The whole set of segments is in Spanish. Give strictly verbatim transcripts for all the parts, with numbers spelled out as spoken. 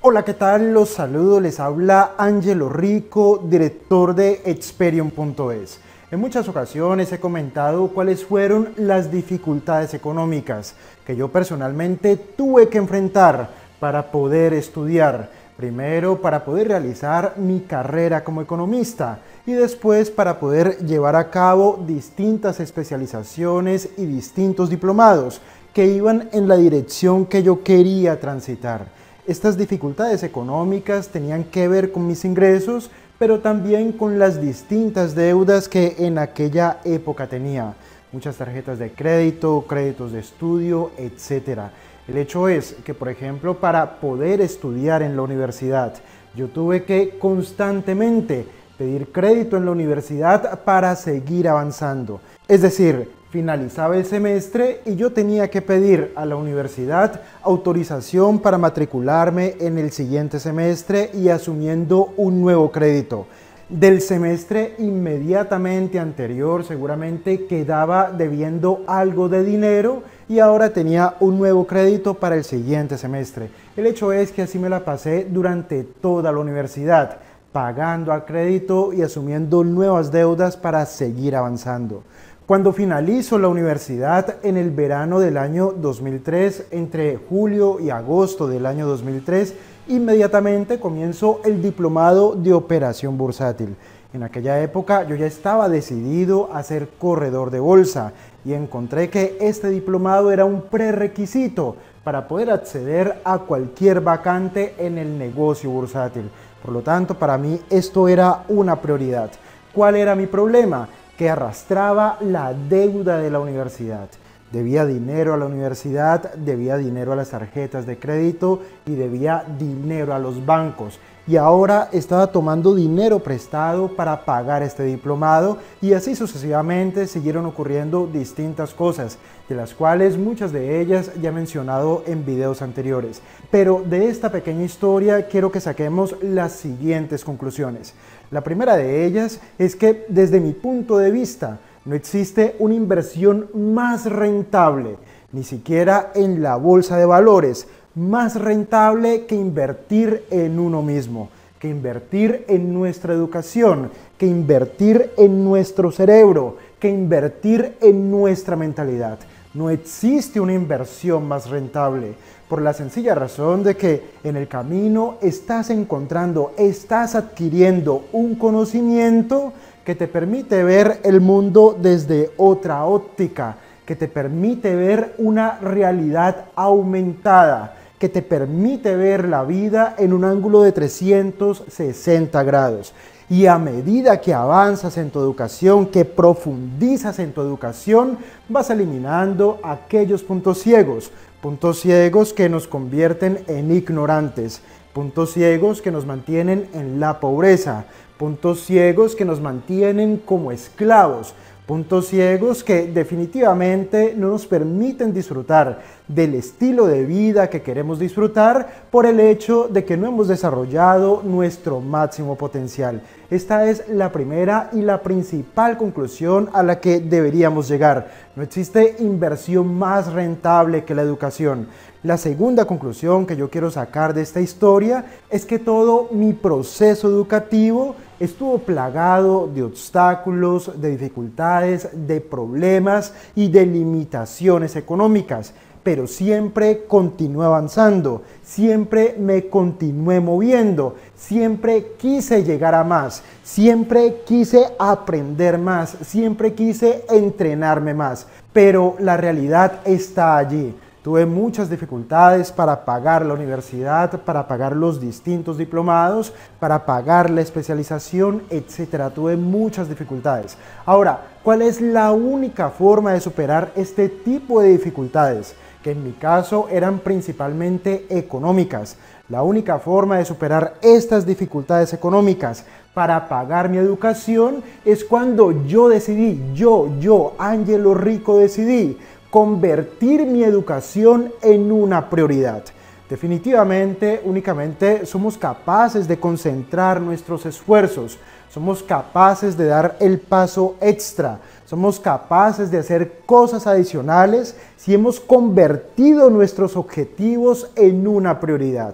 Hola, ¿qué tal? Los saludo, les habla Ángelo Rico, director de Experium punto es. En muchas ocasiones he comentado cuáles fueron las dificultades económicas que yo personalmente tuve que enfrentar para poder estudiar. Primero para poder realizar mi carrera como economista y después para poder llevar a cabo distintas especializaciones y distintos diplomados que iban en la dirección que yo quería transitar. Estas dificultades económicas tenían que ver con mis ingresos, pero también con las distintas deudas que en aquella época tenía. Muchas tarjetas de crédito, créditos de estudio, etcétera. El hecho es que, por ejemplo, para poder estudiar en la universidad, yo tuve que constantemente pedir crédito en la universidad para seguir avanzando. Es decir, finalizaba el semestre y yo tenía que pedir a la universidad autorización para matricularme en el siguiente semestre y asumiendo un nuevo crédito. Del semestre inmediatamente anterior seguramente quedaba debiendo algo de dinero y ahora tenía un nuevo crédito para el siguiente semestre. El hecho es que así me la pasé durante toda la universidad, pagando a crédito y asumiendo nuevas deudas para seguir avanzando. Cuando finalizo la universidad en el verano del año dos mil tres, entre julio y agosto del año dos mil tres, inmediatamente comienzo el diplomado de operación bursátil. En aquella época yo ya estaba decidido a ser corredor de bolsa y encontré que este diplomado era un prerequisito para poder acceder a cualquier vacante en el negocio bursátil. Por lo tanto, para mí esto era una prioridad. ¿Cuál era mi problema? Que arrastraba la deuda de la universidad. Debía dinero a la universidad, debía dinero a las tarjetas de crédito y debía dinero a los bancos. Y ahora estaba tomando dinero prestado para pagar este diplomado y así sucesivamente siguieron ocurriendo distintas cosas, de las cuales muchas de ellas ya he mencionado en videos anteriores. Pero de esta pequeña historia quiero que saquemos las siguientes conclusiones. La primera de ellas es que desde mi punto de vista no existe una inversión más rentable, ni siquiera en la bolsa de valores, más rentable que invertir en uno mismo, que invertir en nuestra educación, que invertir en nuestro cerebro, que invertir en nuestra mentalidad. No existe una inversión más rentable, por la sencilla razón de que en el camino estás encontrando, estás adquiriendo un conocimiento que te permite ver el mundo desde otra óptica, que te permite ver una realidad aumentada, que te permite ver la vida en un ángulo de trescientos sesenta grados. Y a medida que avanzas en tu educación, que profundizas en tu educación, vas eliminando aquellos puntos ciegos, puntos ciegos que nos convierten en ignorantes, puntos ciegos que nos mantienen en la pobreza, puntos ciegos que nos mantienen como esclavos, puntos ciegos que definitivamente no nos permiten disfrutar del estilo de vida que queremos disfrutar por el hecho de que no hemos desarrollado nuestro máximo potencial. Esta es la primera y la principal conclusión a la que deberíamos llegar. No existe inversión más rentable que la educación. La segunda conclusión que yo quiero sacar de esta historia es que todo mi proceso educativo estuvo plagado de obstáculos, de dificultades, de problemas y de limitaciones económicas, pero siempre continué avanzando, siempre me continué moviendo, siempre quise llegar a más, siempre quise aprender más, siempre quise entrenarme más, pero la realidad está allí. Tuve muchas dificultades para pagar la universidad, para pagar los distintos diplomados, para pagar la especialización, etcétera. Tuve muchas dificultades. Ahora, ¿cuál es la única forma de superar este tipo de dificultades? Que en mi caso eran principalmente económicas. La única forma de superar estas dificultades económicas para pagar mi educación es cuando yo decidí, yo, yo, Ángelo Rico, decidí convertir mi educación en una prioridad. Definitivamente, únicamente somos capaces de concentrar nuestros esfuerzos, somos capaces de dar el paso extra, somos capaces de hacer cosas adicionales si hemos convertido nuestros objetivos en una prioridad.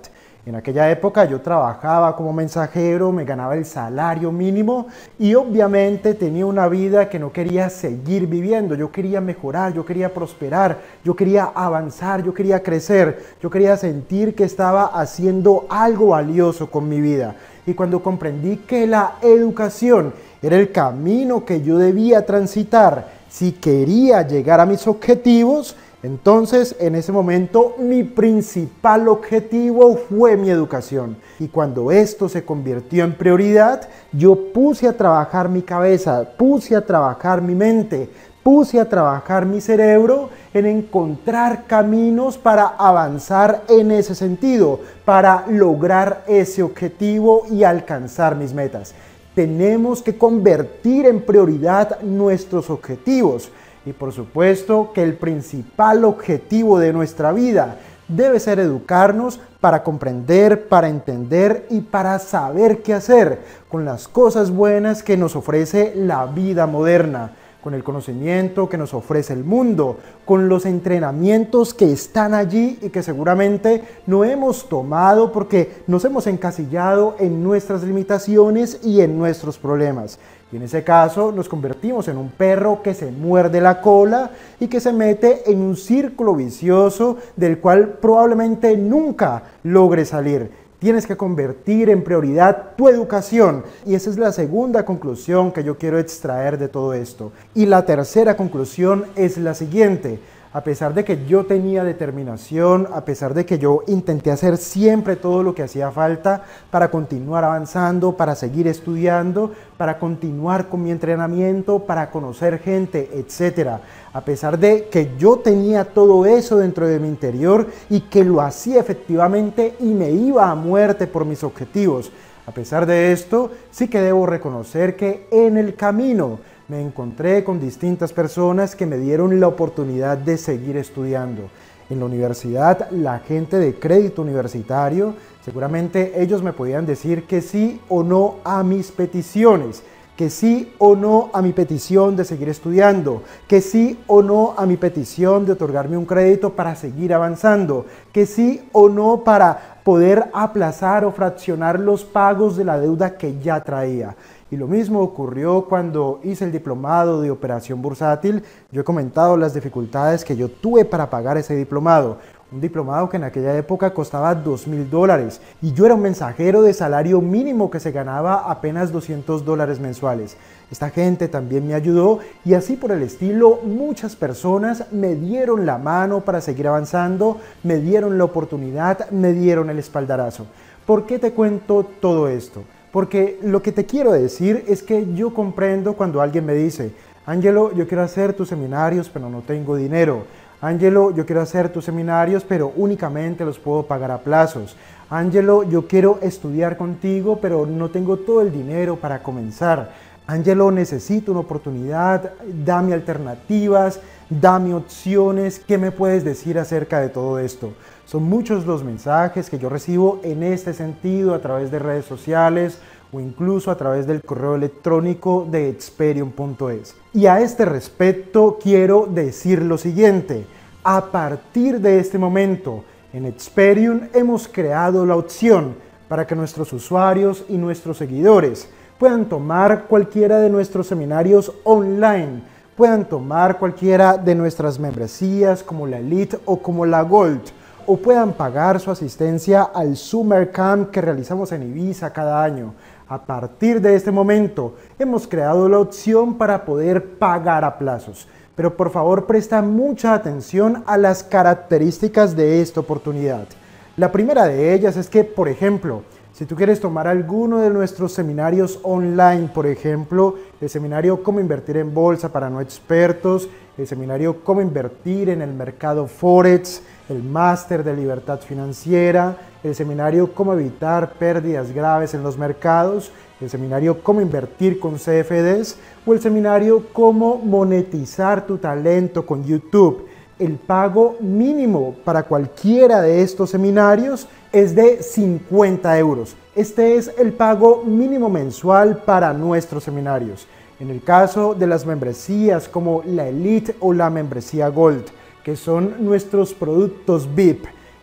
En aquella época yo trabajaba como mensajero, me ganaba el salario mínimo y obviamente tenía una vida que no quería seguir viviendo. Yo quería mejorar, yo quería prosperar, yo quería avanzar, yo quería crecer, yo quería sentir que estaba haciendo algo valioso con mi vida. Y cuando comprendí que la educación era el camino que yo debía transitar si quería llegar a mis objetivos, entonces, en ese momento, mi principal objetivo fue mi educación. Y cuando esto se convirtió en prioridad, yo puse a trabajar mi cabeza, puse a trabajar mi mente, puse a trabajar mi cerebro en encontrar caminos para avanzar en ese sentido, para lograr ese objetivo y alcanzar mis metas. Tenemos que convertir en prioridad nuestros objetivos. Y por supuesto que el principal objetivo de nuestra vida debe ser educarnos para comprender, para entender y para saber qué hacer con las cosas buenas que nos ofrece la vida moderna, con el conocimiento que nos ofrece el mundo, con los entrenamientos que están allí y que seguramente no hemos tomado porque nos hemos encasillado en nuestras limitaciones y en nuestros problemas. Y en ese caso nos convertimos en un perro que se muerde la cola y que se mete en un círculo vicioso del cual probablemente nunca logre salir. Tienes que convertir en prioridad tu educación y esa es la segunda conclusión que yo quiero extraer de todo esto. Y la tercera conclusión es la siguiente. A pesar de que yo tenía determinación, a pesar de que yo intenté hacer siempre todo lo que hacía falta para continuar avanzando, para seguir estudiando, para continuar con mi entrenamiento, para conocer gente, etcétera. A pesar de que yo tenía todo eso dentro de mi interior y que lo hacía efectivamente y me iba a muerte por mis objetivos. A pesar de esto, sí que debo reconocer que en el camino me encontré con distintas personas que me dieron la oportunidad de seguir estudiando. En la universidad, la gente de crédito universitario, seguramente ellos me podían decir que sí o no a mis peticiones, que sí o no a mi petición de seguir estudiando, que sí o no a mi petición de otorgarme un crédito para seguir avanzando, que sí o no para poder aplazar o fraccionar los pagos de la deuda que ya traía. Y lo mismo ocurrió cuando hice el diplomado de operación bursátil. Yo he comentado las dificultades que yo tuve para pagar ese diplomado. Un diplomado que en aquella época costaba dos mil dólares y yo era un mensajero de salario mínimo que se ganaba apenas doscientos dólares mensuales. Esta gente también me ayudó y así por el estilo muchas personas me dieron la mano para seguir avanzando, me dieron la oportunidad, me dieron el espaldarazo. ¿Por qué te cuento todo esto? Porque lo que te quiero decir es que yo comprendo cuando alguien me dice: Ángelo, yo quiero hacer tus seminarios pero no tengo dinero. Ángelo, yo quiero hacer tus seminarios pero únicamente los puedo pagar a plazos. Ángelo, yo quiero estudiar contigo pero no tengo todo el dinero para comenzar. Ángelo, necesito una oportunidad, dame alternativas, dame opciones. ¿Qué me puedes decir acerca de todo esto? Son muchos los mensajes que yo recibo en este sentido a través de redes sociales o incluso a través del correo electrónico de experium punto es. Y a este respecto quiero decir lo siguiente: a partir de este momento en Experium hemos creado la opción para que nuestros usuarios y nuestros seguidores puedan tomar cualquiera de nuestros seminarios online, puedan tomar cualquiera de nuestras membresías como la Elite o como la Gold, o puedan pagar su asistencia al Summer Camp que realizamos en Ibiza cada año. A partir de este momento hemos creado la opción para poder pagar a plazos. Pero por favor presta mucha atención a las características de esta oportunidad. La primera de ellas es que, por ejemplo, si tú quieres tomar alguno de nuestros seminarios online, por ejemplo, el seminario Cómo invertir en bolsa para no expertos, el seminario Cómo invertir en el mercado Forex, el máster de libertad financiera, el seminario Cómo evitar pérdidas graves en los mercados, el seminario Cómo invertir con C F Ds o el seminario Cómo monetizar tu talento con YouTube. El pago mínimo para cualquiera de estos seminarios es de cincuenta euros. Este es el pago mínimo mensual para nuestros seminarios. En el caso de las membresías como la Elite o la membresía Gold, que son nuestros productos V I P,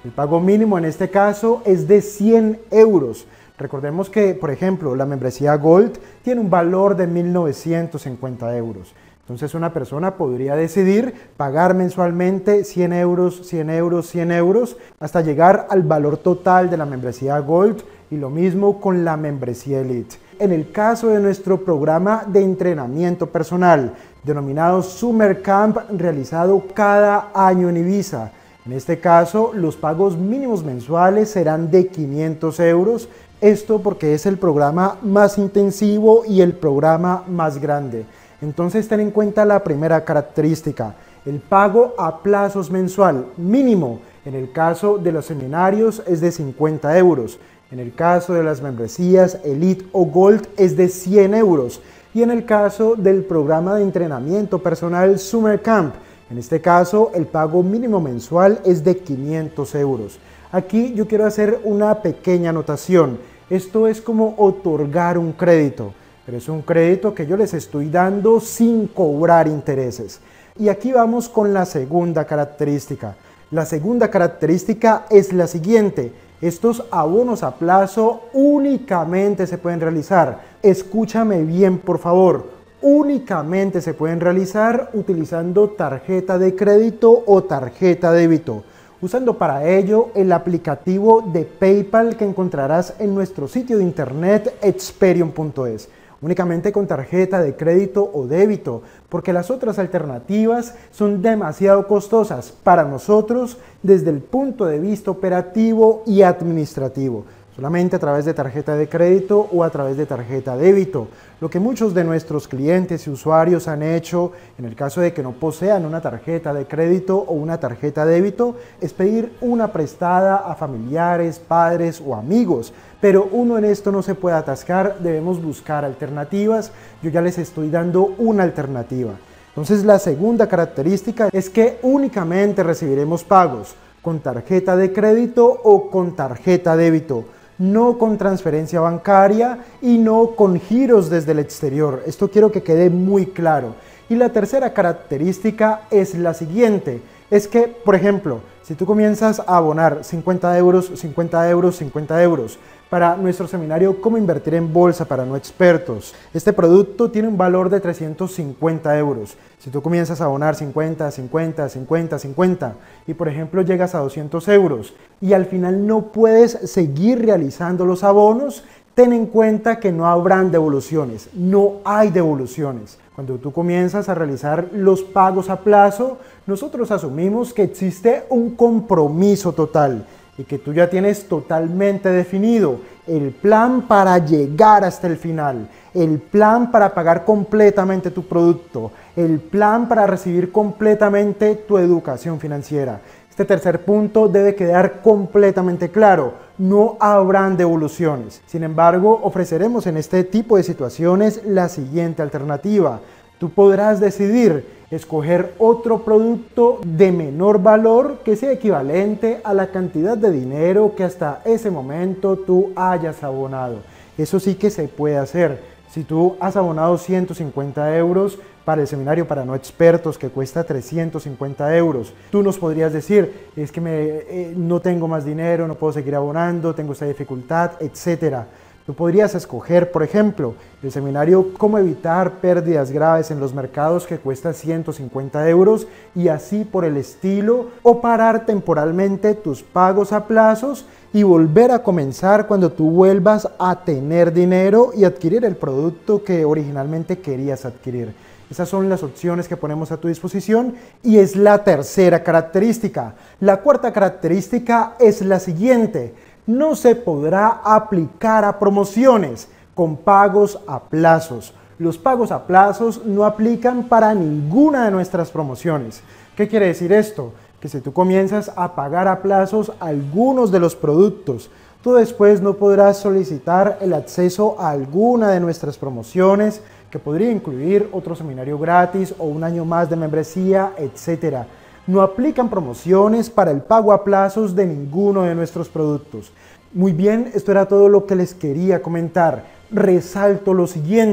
El pago mínimo en este caso es de cien euros. Recordemos que, por ejemplo, la membresía Gold tiene un valor de mil novecientos cincuenta euros. Entonces una persona podría decidir pagar mensualmente cien euros, cien euros, cien euros, hasta llegar al valor total de la membresía Gold, y lo mismo con la membresía Elite. En el caso de nuestro programa de entrenamiento personal, denominado Summer Camp, realizado cada año en Ibiza, en este caso los pagos mínimos mensuales serán de quinientos euros, esto porque es el programa más intensivo y el programa más grande. Entonces ten en cuenta la primera característica, el pago a plazos mensual mínimo. En el caso de los seminarios es de cincuenta euros, en el caso de las membresías Elite o Gold es de cien euros, y en el caso del programa de entrenamiento personal Summer Camp, en este caso el pago mínimo mensual es de quinientos euros. Aquí yo quiero hacer una pequeña anotación, esto es como otorgar un crédito. Pero es un crédito que yo les estoy dando sin cobrar intereses. Y aquí vamos con la segunda característica. La segunda característica es la siguiente. Estos abonos a plazo únicamente se pueden realizar. Escúchame bien, por favor. Únicamente se pueden realizar utilizando tarjeta de crédito o tarjeta de débito, usando para ello el aplicativo de PayPal que encontrarás en nuestro sitio de internet experium punto es. Únicamente con tarjeta de crédito o débito, porque las otras alternativas son demasiado costosas para nosotros desde el punto de vista operativo y administrativo. Solamente a través de tarjeta de crédito o a través de tarjeta de débito. Lo que muchos de nuestros clientes y usuarios han hecho, en el caso de que no posean una tarjeta de crédito o una tarjeta de débito, es pedir una prestada a familiares, padres o amigos. Pero uno en esto no se puede atascar, debemos buscar alternativas. Yo ya les estoy dando una alternativa. Entonces la segunda característica es que únicamente recibiremos pagos con tarjeta de crédito o con tarjeta de débito, no con transferencia bancaria y no con giros desde el exterior. Esto quiero que quede muy claro. Y la tercera característica es la siguiente, es que, por ejemplo, si tú comienzas a abonar cincuenta euros, cincuenta euros, cincuenta euros para nuestro seminario Cómo invertir en bolsa para no expertos, este producto tiene un valor de trescientos cincuenta euros. Si tú comienzas a abonar cincuenta, cincuenta, cincuenta, cincuenta y por ejemplo llegas a doscientos euros y al final no puedes seguir realizando los abonos, ten en cuenta que no habrán devoluciones, no hay devoluciones. Cuando tú comienzas a realizar los pagos a plazo, nosotros asumimos que existe un compromiso total y que tú ya tienes totalmente definido el plan para llegar hasta el final, el plan para pagar completamente tu producto, el plan para recibir completamente tu educación financiera. Este tercer punto debe quedar completamente claro, no habrán devoluciones. Sin embargo, ofreceremos en este tipo de situaciones la siguiente alternativa. Tú podrás decidir escoger otro producto de menor valor que sea equivalente a la cantidad de dinero que hasta ese momento tú hayas abonado. Eso sí que se puede hacer. Si tú has abonado ciento cincuenta euros para el seminario para no expertos que cuesta trescientos cincuenta euros, tú nos podrías decir, es que me, eh, no tengo más dinero, no puedo seguir abonando, tengo esta dificultad, etcétera. Tú podrías escoger, por ejemplo, el seminario Cómo evitar pérdidas graves en los mercados que cuesta ciento cincuenta euros y así por el estilo, o parar temporalmente tus pagos a plazos y volver a comenzar cuando tú vuelvas a tener dinero y adquirir el producto que originalmente querías adquirir. Esas son las opciones que ponemos a tu disposición y es la tercera característica. La cuarta característica es la siguiente. No se podrá aplicar a promociones con pagos a plazos. Los pagos a plazos no aplican para ninguna de nuestras promociones. ¿Qué quiere decir esto? Que si tú comienzas a pagar a plazos algunos de los productos, tú después no podrás solicitar el acceso a alguna de nuestras promociones, que podría incluir otro seminario gratis o un año más de membresía, etcétera. No aplican promociones para el pago a plazos de ninguno de nuestros productos. Muy bien, esto era todo lo que les quería comentar. Resalto lo siguiente,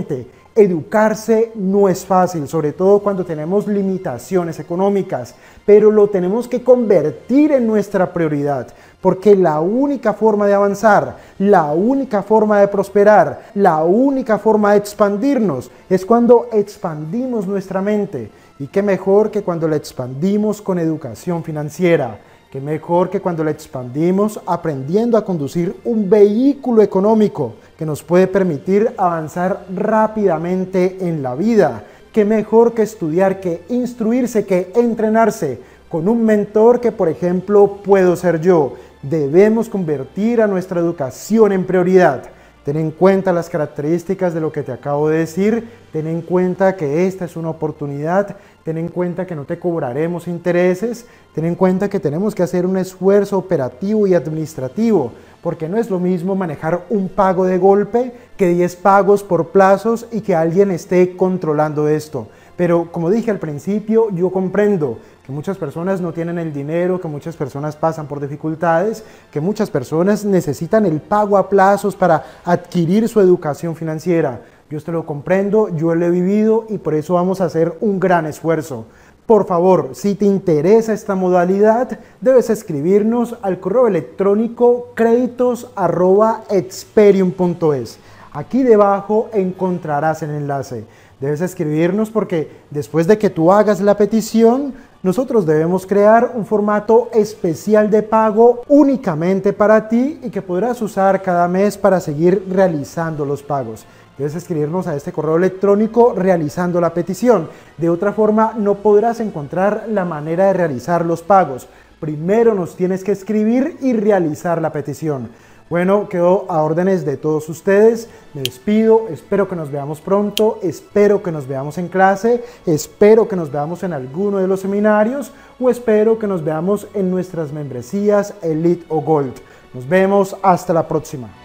Educarse no es fácil, sobre todo cuando tenemos limitaciones económicas, pero lo tenemos que convertir en nuestra prioridad, porque la única forma de avanzar, la única forma de prosperar, la única forma de expandirnos es cuando expandimos nuestra mente. Y qué mejor que cuando la expandimos con educación financiera. Qué mejor que cuando la expandimos aprendiendo a conducir un vehículo económico que nos puede permitir avanzar rápidamente en la vida. Qué mejor que estudiar, que instruirse, que entrenarse con un mentor que, por ejemplo, puedo ser yo. Debemos convertir a nuestra educación en prioridad. Ten en cuenta las características de lo que te acabo de decir, ten en cuenta que esta es una oportunidad, ten en cuenta que no te cobraremos intereses, ten en cuenta que tenemos que hacer un esfuerzo operativo y administrativo, porque no es lo mismo manejar un pago de golpe que diez pagos por plazos y que alguien esté controlando esto. Pero como dije al principio, yo comprendo que muchas personas no tienen el dinero, que muchas personas pasan por dificultades, que muchas personas necesitan el pago a plazos para adquirir su educación financiera. Yo esto lo comprendo, yo lo he vivido y por eso vamos a hacer un gran esfuerzo. Por favor, si te interesa esta modalidad, debes escribirnos al correo electrónico créditos arroba experium punto es. Aquí debajo encontrarás el enlace. Debes escribirnos porque después de que tú hagas la petición, nosotros debemos crear un formato especial de pago únicamente para ti y que podrás usar cada mes para seguir realizando los pagos. Debes escribirnos a este correo electrónico realizando la petición. De otra forma, no podrás encontrar la manera de realizar los pagos. Primero nos tienes que escribir y realizar la petición. Bueno, quedo a órdenes de todos ustedes, me despido, espero que nos veamos pronto, espero que nos veamos en clase, espero que nos veamos en alguno de los seminarios o espero que nos veamos en nuestras membresías Elite o Gold. Nos vemos, hasta la próxima.